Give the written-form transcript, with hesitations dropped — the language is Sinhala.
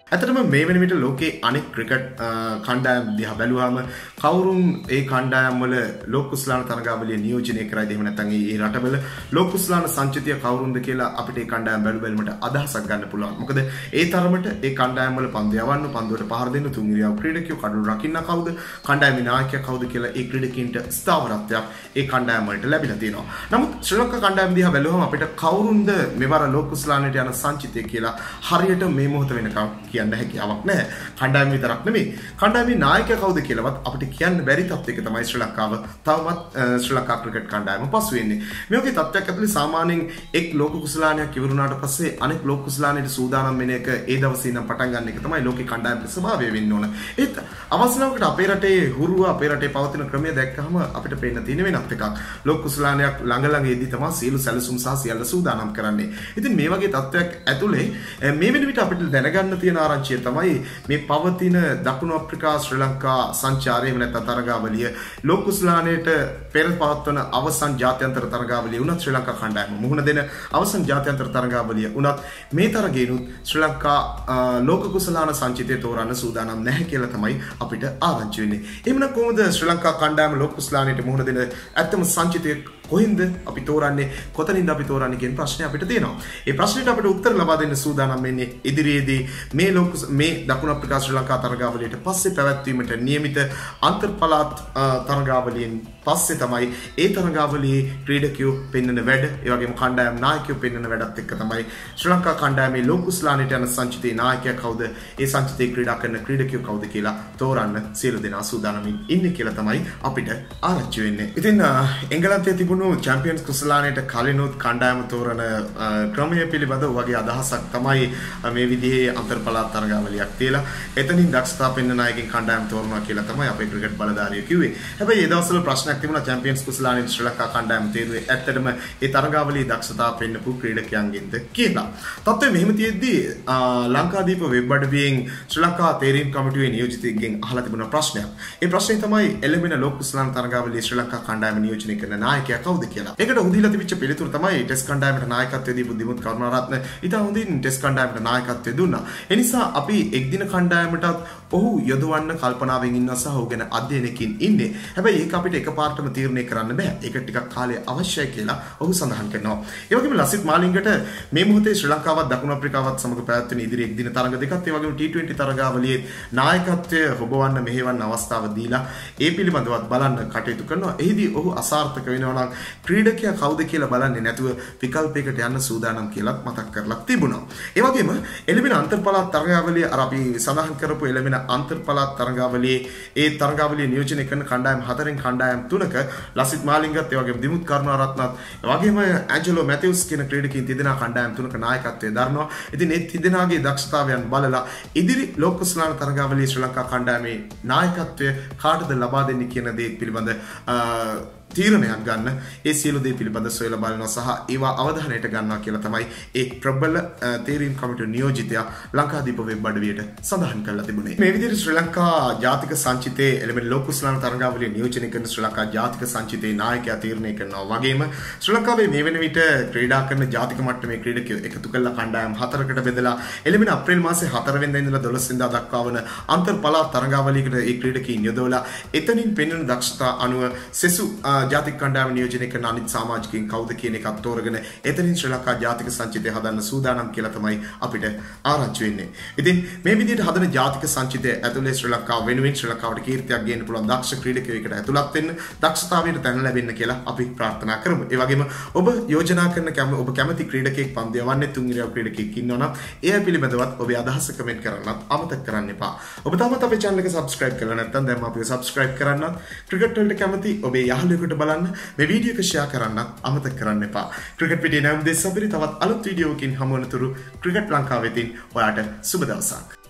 ඇත්තටම මේ වෙන විට ලෝකේ අනෙක් ක්‍රිකට් කණ්ඩායම් දිහා බැලුවාම කවුරුන් ඒ කණ්ඩායම් වල ලෝක කුසලාන තරගාවලිය නියෝජනය කරයිද එහෙම නැත්නම් ඒ රටවල ලෝක කුසලාන සංචිතිය කවුරුන්ද කියලා අපිට ඒ කණ්ඩායම් බැලුමට අදහසක් ගන්න පුළුවන්. මොකද ඒ තරමට ඒ කණ්ඩායම් වල පන්දු යවන්න, පන්දුවට පහර දෙන්න, තුන් ඉරියව් ක්‍රීඩකයෝ, කඩුළු රකින්න කවුද, කණ්ඩායමේ නායකයා කවුද කියලා ඒ ක්‍රීඩකීන්ට ස්ථාවරත්වයක් ඒ කණ්ඩායම් වලට ලැබිලා තියෙනවා. නමුත් ශ්‍රී ලංකා කණ්ඩායම් දිහා බැලුවම අපිට කවුරුන්ද මෙවර ලෝක කුසලානට යන සංචිතය කියලා හරියට මේ මොහොත වෙනකම් කියන්න හැකියාවක් නැහැ. කණ්ඩායම විතරක් නෙමෙයි. කණ්ඩායමේ නායකයා කවුද කියලාවත් අපිට කියන්න බැරි තත්ත්වයක තමයි ශ්‍රී ලංකාව තවමත් ශ්‍රී ලංකා ක්‍රිකට් කණ්ඩායම පසු වෙන්නේ. මේ වගේ තත්ත්වයක් ඇතුලේ සාමාන්‍යයෙන් එක් ලෝක කුසලානයක් ඉවරුණාට පස්සේ අනෙක් ලෝක කුසලානයට සූදානම් වෙන එක ඒ දවසේ ඉඳන් පටන් ගන්න එක තමයි ලෝකේ කණ්ඩායමේ ස්වභාවය වෙන්න ඕන. ඒත් අවසනාවකට අපේ රටේ හුරුව අපේ රටේ පවතින ක්‍රමය දැක්කහම අපිට පේන්න තියෙන වෙනත් එකක්. ලෝක කුසලානයක් ළඟ ළඟ එද්දි තමයි සියලු සැලසුම් සහ සියල්ල සූදානම් කරන්නේ. ඉතින් මේ වගේ තත්ත්වයක් ඇතුලේ මේ වෙන විට අපිට දැනගන්න තියෙන ආරංචිය තමයි මේ පවතින දකුණු අප්‍රිකා ශ්‍රී ලංකා සංචාරය වෙන තරගාවලිය ලෝක කුසලානයට පෙර පවත්වන අවසන් ජාත්‍යන්තර තරගාවලිය උනත් ශ්‍රී ලංකා කණ්ඩායම මුහුණ දෙන අවසන් ජාත්‍යන්තර තරගාවලිය උනත් මේ තරගේනුත් ශ්‍රී ලංකා ලෝක කුසලාන සංචිතය තෝරන්න සූදානම් නැහැ කියලා තමයි අපිට ආරංචි වෙන්නේ. එහෙමනම් කොහොමද ශ්‍රී ලංකා කණ්ඩායම ලෝක කුසලානයට මුහුණ දෙන ඇත්තම සංචිතය කොහෙන්ද අපි තෝරන්නේ, කොතනින්ද අපි තෝරන්නේ කියන ප්‍රශ්නේ අපිට තියෙනවා. ඒ ප්‍රශ්නෙට අපිට උත්තර ලබා දෙන්න සූදානම් වෙන්නේ ඉදිරියේදී මේ දකුණු අප්‍රිකා ශ්‍රී ලංකා තරගාවලියට පස්සේ පැවැත්වීමට නියමිත අන්තර් පළාත් තරගාවලියෙන් පස්සේ තමයි ඒ තරගාවලියේ ක්‍රීඩකයෝ පෙන්වන වැඩ, ඒ වගේම කණ්ඩායම් නායකයෝ පෙන්වන වැඩත් එක්ක තමයි ශ්‍රී ලංකා කණ්ඩායමේ ලෝක කුසලානයට යන සංචිතේ නායකයා කවුද, ඒ සංචිතේ ක්‍රීඩා කරන ක්‍රීඩකයෝ කවුද කියලා තෝරන්න සියලු දෙනා සූදානමින් ඉන්නේ කියලා තමයි අපිට ආරංචි වෙන්නේ. ඉතින් එංගලන්තයේ තිබුණු චැම්පියන්ස් කුසලානයට කලිනුත් කණ්ඩායම තෝරන ක්‍රමය පිළිබඳව වගේ අදහසක් තමයි මේ විදිහේ අන්තර් පළාත් තරගාවලියක් තියලා එතනින් දක්ෂතා පෙන්වන අයගෙන් කණ්ඩායම් තෝරනවා කියලා තමයි අපේ ක්‍රිකට් බලධාරියෝ කිව්වේ. හැබැයි ඒ දවස්වල ප්‍රශ්නයක් තිබුණා චැම්පියන්ස් කුසලානයේ ශ්‍රී ලංකා කණ්ඩායම තේරුවේ ඇත්තටම ඒ තරගාවලියේ දක්ෂතා පෙන්වපු ක්‍රීඩකයන්ගෙන්ද කියලා. තත්ත්වය මෙහෙම තියෙද්දී ලංකාදීප වෙබ් අඩවියෙන් ශ්‍රී ලංකා තේරීම් කමිටුවේ නියෝජිතයෙක්ගෙන් අහලා තිබුණ ප්‍රශ්නයක්. ඒ ප්‍රශ්නේ තමයි එළඹෙන ලෝක කුසලාන තරගාවලියේ ශ්‍රී ලංකා කණ්ඩායම නියෝජනය කරන නායකයා කවුද කියලා. ඒකට උදීලා තිබිච්ච පිළිතුර තමයි ටෙස්ට් කණ්ඩායමට නායකත්වය දීපු දිමුත් කරුණාරත්න ඉතා හොඳින් ටෙස්ට් කණ්ඩායමට නායකත්වය දුන්නා. ඒ නිසා අපි එක්දින කණ්ඩායමටත් ඔහු යොදවන්න කල්පනාවෙන් ඉන්නවා සහ ඔහු ගැන අධ්‍යයනයකින් ඉන්නේ. හැබැයි ඒක අපිට එකපාරටම තීරණය කරන්න බෑ. ඒක ටිකක් කාලය අවශ්‍යයි කියලා ඔහු සඳහන් කරනවා. ඒ වගේම ලසිත් මාලිංගට මේ මොහොතේ ශ්‍රී ලංකාවත් දකුණු අප්‍රිකාවත් සමග පැවැත්වෙන ඉදිරි එක්දින තරඟ දෙකත් ඒ වගේම T20 තරගාවලියේ නායකත්වය හොබවන්න මෙහෙවන්න අවස්ථාව දීලා ඒ පිළිබඳවත් බලන්න කටයුතු කරනවා. එහිදී ඔහු අසාර්ථක වෙනවා නම් ක්‍රීඩකයා කවුද කියලා බලන්නේ නැතුව විකල්පයකට යන්න සූදානම් කියලා මතක් කරලා තිබුණා. ඒ වගේම එළඹෙන අන්තර් පළාත් තරගාවලිය අර අපි සඳහන් කරපු එළඹෙන අන්තර් පළාත් තරගාවලියේ ඒ තරගාවලිය නියෝජනය කරන කණ්ඩායම් 4න් කණ්ඩායම් 3ක ලසිත් මාලිංගත් ඒ වගේම දිමුත් කරුණාරත්නත් ඒ වගේම ඇන්ජලෝ මැතිව්ස් කියන ක්‍රීඩකයින් තිදෙනා කණ්ඩායම් 3ක නායකත්වයේ දරනවා. ඉතින් මේ තිදෙනාගේ දක්ෂතාවයන් බලලා ඉදිරි ලෝක කුසලාන තරගාවලියේ ශ්‍රී ලංකා කණ්ඩායමේ නායකත්වය කාටද ලබා දෙන්නේ කියන දේ පිළිබඳ තීරණයක් ගන්න ඒ සියලු දේ පිළිබඳ සොයලා බලනවා සහ ඒවා අවධානයට ගන්නවා කියලා තමයි ඒ ප්‍රබල තීරීම් කමිටුවේ නියෝජිතයා ලංකාදීප වෙබ් අඩවියට සඳහන් කරලා තිබුණේ. මේ විදිහට ශ්‍රී ලංකා ජාතික සංචිතයේ එළඹෙන ලෝක කුසලාන තරගාවලිය නියෝජනය කරන ශ්‍රී ලංකා ජාතික සංචිතයේ නායකයා තීරණය කරනවා වගේම ශ්‍රී ලංකාවේ මේ වෙන විට ක්‍රීඩා කරන ජාතික මට්ටමේ ක්‍රීඩකයෝ එකතු කරලා කණ්ඩායම් 4කට බෙදලා එළඹෙන අප්‍රේල් මාසේ 4 වෙනිදා ඉඳලා 12 වෙනිදා දක්වා වන අන්තර් පළාත් තරගාවලියකට ඒ ක්‍රීඩකයින් යොදවලා එතනින් පෙන්වන දක්ෂතා අනුව සෙසු ජාතික කණ්ඩායම නියෝජනය කරන අනිත් සමාජිකයින් කවුද කියන එකත් තෝරගෙන එතනින් ශ්‍රී ලංකා ජාතික සංචිතය හදන්න සූදානම් කියලා තමයි අපිට ආරංචි වෙන්නේ. ඉතින් මේ විදිහට හදන ජාතික සංචිතය ඇතුලේ ශ්‍රී ලංකාව වෙනුවෙන් ශ්‍රී ලංකාවට කීර්තියක් ගේන්න පුළුවන් දක්ෂ ක්‍රීඩකයෙකුට ඇතුළත් වෙන්න, දක්ෂතාවයට තැන ලැබෙන්න කියලා අපි ප්‍රාර්ථනා කරමු. ඒ වගේම ඔබ යෝජනා කරන ඔබ කැමති ක්‍රීඩකයෙක් පන්දු යවන්නේ තුන් ඉරියව් ක්‍රීඩකයෙක් ඉන්නවා නම් ඒ පිළිබඳවත් ඔබේ අදහස කමෙන්ට් කරන්නත් අමතක කරන්න එපා. ඔබ තාමත් අපේ channel එක subscribe කරලා නැත්නම් දැන් අපිව subscribe කරන්නත්, ක්‍රිකට් වලට කැමති ඔබේ යාළුවෙකුට බලන්න මේ වීඩියෝ එක ෂෙයා කරන්නත් අමතක කරන්න එපා. ක්‍රිකට් පිටියේ නම් දෙස් අපිට තවත් අලුත් වීඩියෝකින් හමු වෙනතුරු ක්‍රිකට් ලංකාව වෙතින් ඔයාට සුබ දවසක්.